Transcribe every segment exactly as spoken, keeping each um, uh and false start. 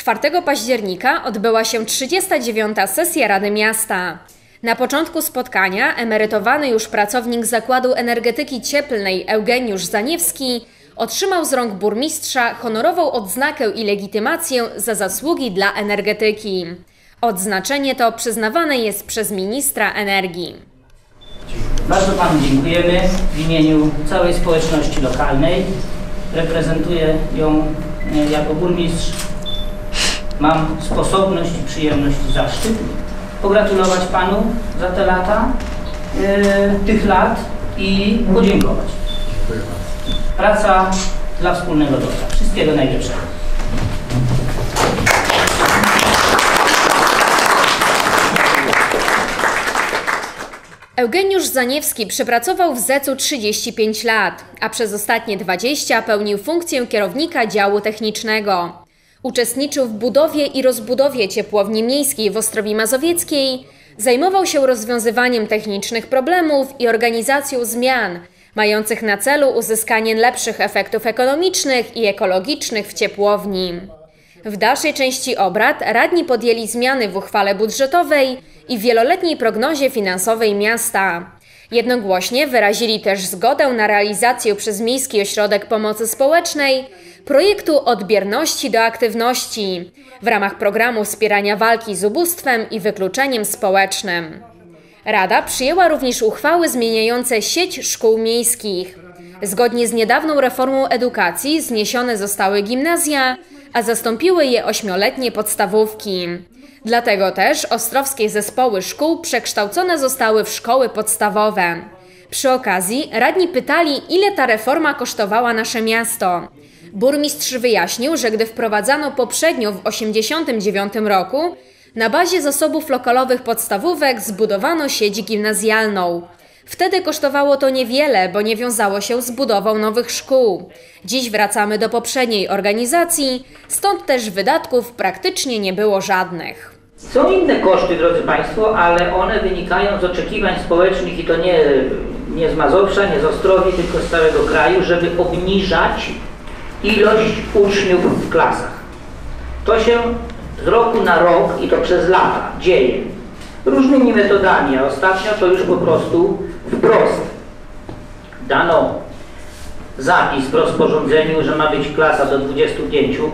czwartego października odbyła się trzydziesta dziewiąta sesja Rady Miasta. Na początku spotkania emerytowany już pracownik Zakładu Energetyki Cieplnej Eugeniusz Zaniewski otrzymał z rąk burmistrza honorową odznakę i legitymację za zasługi dla energetyki. Odznaczenie to przyznawane jest przez ministra energii. Bardzo Panu dziękujemy w imieniu całej społeczności lokalnej. Reprezentuję ją jako burmistrz. Mam sposobność, przyjemność i zaszczyt pogratulować Panu za te lata, yy, tych lat i podziękować. Praca dla wspólnego dobra. Wszystkiego najlepszego. Eugeniusz Zaniewski przepracował w zecu trzydzieści pięć lat, a przez ostatnie dwadzieścia pełnił funkcję kierownika działu technicznego. Uczestniczył w budowie i rozbudowie ciepłowni miejskiej w Ostrowi Mazowieckiej, zajmował się rozwiązywaniem technicznych problemów i organizacją zmian, mających na celu uzyskanie lepszych efektów ekonomicznych i ekologicznych w ciepłowni. W dalszej części obrad radni podjęli zmiany w uchwale budżetowej i wieloletniej prognozie finansowej miasta. Jednogłośnie wyrazili też zgodę na realizację przez Miejski Ośrodek Pomocy Społecznej projektu Odbierności do aktywności w ramach programu wspierania walki z ubóstwem i wykluczeniem społecznym. Rada przyjęła również uchwały zmieniające sieć szkół miejskich. Zgodnie z niedawną reformą edukacji zniesione zostały gimnazja, a zastąpiły je ośmioletnie podstawówki. Dlatego też ostrowskie zespoły szkół przekształcone zostały w szkoły podstawowe. Przy okazji radni pytali, ile ta reforma kosztowała nasze miasto. Burmistrz wyjaśnił, że gdy wprowadzano poprzednio w tysiąc dziewięćset osiemdziesiątym dziewiątym roku, na bazie zasobów lokalowych podstawówek zbudowano sieć gimnazjalną. Wtedy kosztowało to niewiele, bo nie wiązało się z budową nowych szkół. Dziś wracamy do poprzedniej organizacji, stąd też wydatków praktycznie nie było żadnych. Są inne koszty, drodzy Państwo, ale one wynikają z oczekiwań społecznych i to nie, nie z Mazowsza, nie z Ostrowi, tylko z całego kraju, żeby obniżać ilość uczniów w klasach. To się z roku na rok i to przez lata dzieje. Różnymi metodami, a ostatnio to już po prostu wprost dano zapis w rozporządzeniu, że ma być klasa do dwudziestu pięciu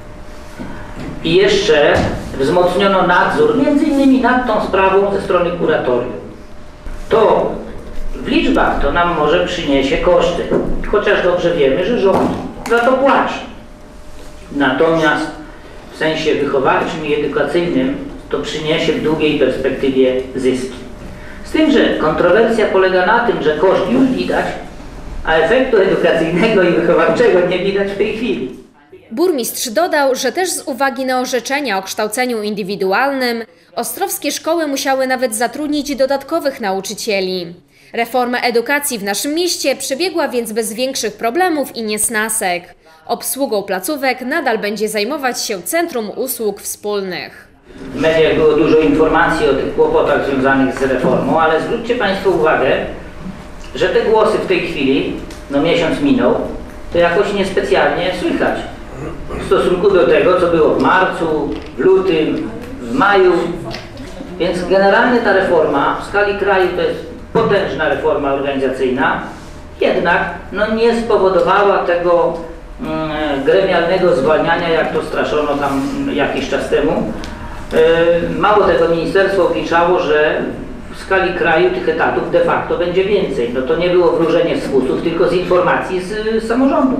i jeszcze wzmocniono nadzór między innymi nad tą sprawą ze strony kuratorium. To w liczbach to nam może przyniesie koszty, chociaż dobrze wiemy, że rząd za to płaci. Natomiast w sensie wychowawczym i edukacyjnym to przyniesie w długiej perspektywie zyski. Z tym, że kontrowersja polega na tym, że koszt już widać, a efektu edukacyjnego i wychowawczego nie widać w tej chwili. Burmistrz dodał, że też z uwagi na orzeczenia o kształceniu indywidualnym ostrowskie szkoły musiały nawet zatrudnić dodatkowych nauczycieli. Reforma edukacji w naszym mieście przebiegła więc bez większych problemów i niesnasek. Obsługą placówek nadal będzie zajmować się Centrum Usług Wspólnych. W mediach było dużo informacji o tych kłopotach związanych z reformą, ale zwróćcie Państwo uwagę, że te głosy w tej chwili, no miesiąc minął, to jakoś niespecjalnie słychać w stosunku do tego, co było w marcu, w lutym, w maju. Więc generalnie ta reforma w skali kraju to jest potężna reforma organizacyjna, jednak no, nie spowodowała tego mm, gremialnego zwalniania, jak to straszono tam jakiś czas temu. Mało tego, ministerstwo obliczało, że w skali kraju tych etatów de facto będzie więcej. No to nie było wróżenie z fusów, tylko z informacji z samorządów.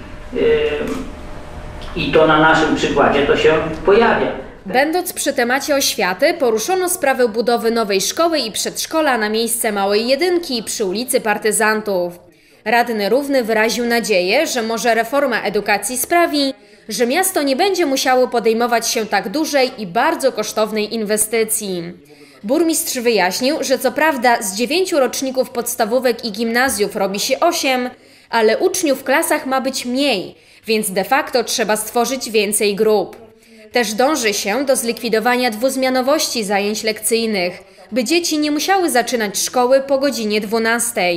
I to na naszym przykładzie to się pojawia. Będąc przy temacie oświaty, poruszono sprawę budowy nowej szkoły i przedszkola na miejsce Małej Jedynki przy ulicy Partyzantów. Radny Równy wyraził nadzieję, że może reforma edukacji sprawi, że miasto nie będzie musiało podejmować się tak dużej i bardzo kosztownej inwestycji. Burmistrz wyjaśnił, że co prawda z dziewięciu roczników podstawówek i gimnazjów robi się osiem, ale uczniów w klasach ma być mniej, więc de facto trzeba stworzyć więcej grup. Też dąży się do zlikwidowania dwuzmianowości zajęć lekcyjnych, by dzieci nie musiały zaczynać szkoły po godzinie dwunastej.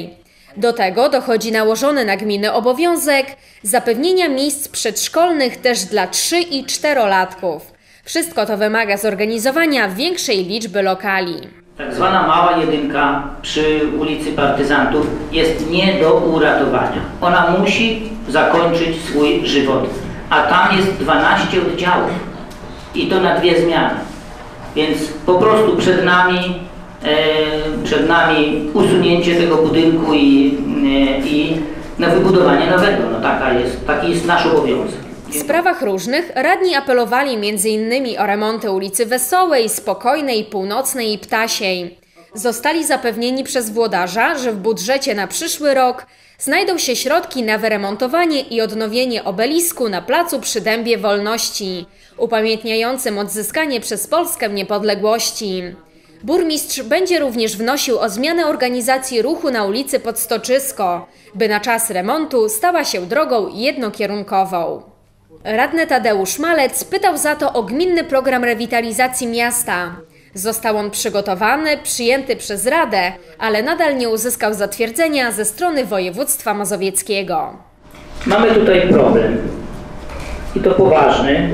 Do tego dochodzi nałożony na gminy obowiązek zapewnienia miejsc przedszkolnych też dla trzy- i czterolatków. Wszystko to wymaga zorganizowania większej liczby lokali. Tak zwana mała jedynka przy ulicy Partyzantów jest nie do uratowania. Ona musi zakończyć swój żywot, a tam jest dwanaście oddziałów i to na dwie zmiany. Więc po prostu przed nami, e, przed nami usunięcie tego budynku i, e, i na wybudowanie nowego. No taka jest, taki jest nasz obowiązek. W sprawach różnych radni apelowali między innymi o remonty ulicy Wesołej, Spokojnej, Północnej i Ptasiej. Zostali zapewnieni przez włodarza, że w budżecie na przyszły rok znajdą się środki na wyremontowanie i odnowienie obelisku na placu przy Dębie Wolności, upamiętniającym odzyskanie przez Polskę niepodległości. Burmistrz będzie również wnosił o zmianę organizacji ruchu na ulicy Podstoczysko, by na czas remontu stała się drogą jednokierunkową. Radny Tadeusz Malec pytał za to o gminny program rewitalizacji miasta. Został on przygotowany, przyjęty przez Radę, ale nadal nie uzyskał zatwierdzenia ze strony województwa mazowieckiego. Mamy tutaj problem i to poważny,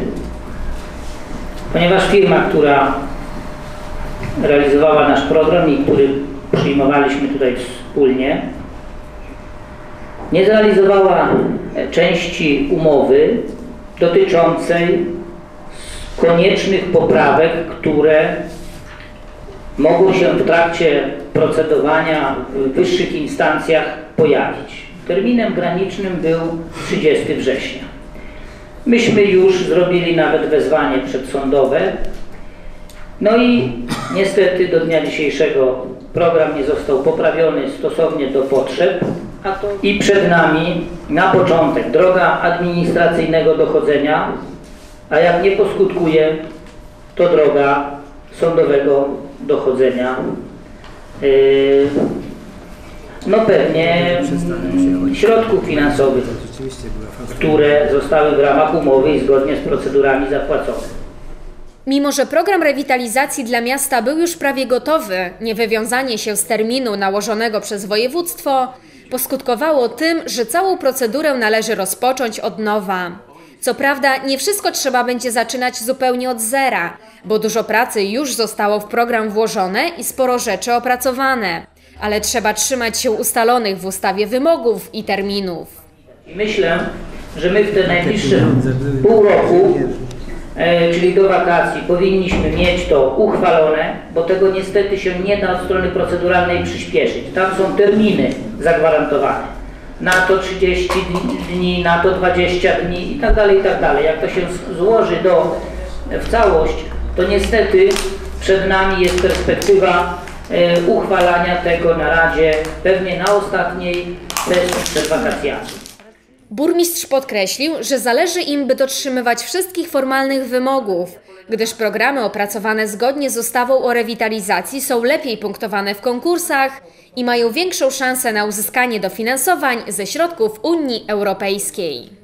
ponieważ firma, która realizowała nasz program i który przyjmowaliśmy tutaj wspólnie, nie zrealizowała części umowy dotyczącej koniecznych poprawek, które mogą się w trakcie procedowania w wyższych instancjach pojawić. Terminem granicznym był trzydziestego września. Myśmy już zrobili nawet wezwanie przedsądowe, no i niestety do dnia dzisiejszego program nie został poprawiony stosownie do potrzeb, a to i przed nami na początek droga administracyjnego dochodzenia, a jak nie poskutkuje, to droga sądowego dochodzenia. Yy, no pewnie środków finansowych, które zostały w ramach umowy i zgodnie z procedurami zapłacone. Mimo że program rewitalizacji dla miasta był już prawie gotowy, niewywiązanie się z terminu nałożonego przez województwo poskutkowało tym, że całą procedurę należy rozpocząć od nowa. Co prawda nie wszystko trzeba będzie zaczynać zupełnie od zera, bo dużo pracy już zostało w program włożone i sporo rzeczy opracowane, ale trzeba trzymać się ustalonych w ustawie wymogów i terminów. Myślę, że my w te najbliższe pół roku, e, czyli do wakacji, powinniśmy mieć to uchwalone, bo tego niestety się nie da od strony proceduralnej przyspieszyć. Tam są terminy zagwarantowane. Na to trzydzieści dni, na to dwadzieścia dni i tak dalej, i tak dalej. Jak to się złoży do, w całość, to niestety przed nami jest perspektywa e, uchwalania tego na Radzie, pewnie na ostatniej sesji przed wakacjami. Burmistrz podkreślił, że zależy im, by dotrzymywać wszystkich formalnych wymogów, gdyż programy opracowane zgodnie z ustawą o rewitalizacji są lepiej punktowane w konkursach i mają większą szansę na uzyskanie dofinansowań ze środków Unii Europejskiej.